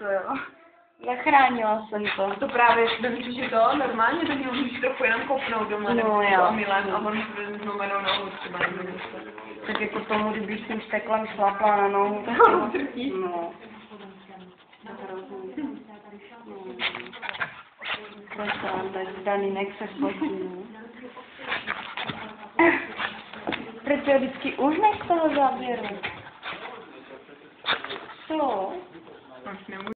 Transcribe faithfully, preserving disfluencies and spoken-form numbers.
jako jo. Zachránila jsem to. To právě, myslíš, že to normálně, tak můžeš trochu jenom kopnout doma, no, nebo jo. omylem a on zlomenou nohu třeba nebo něco. Tak jako tomu, když jsem šteklem šlapla na nohu, tak No, trpí. No. Tak Danínek se fotí. Proč je vždycky už než toho záběru? Co? Až nemůžu.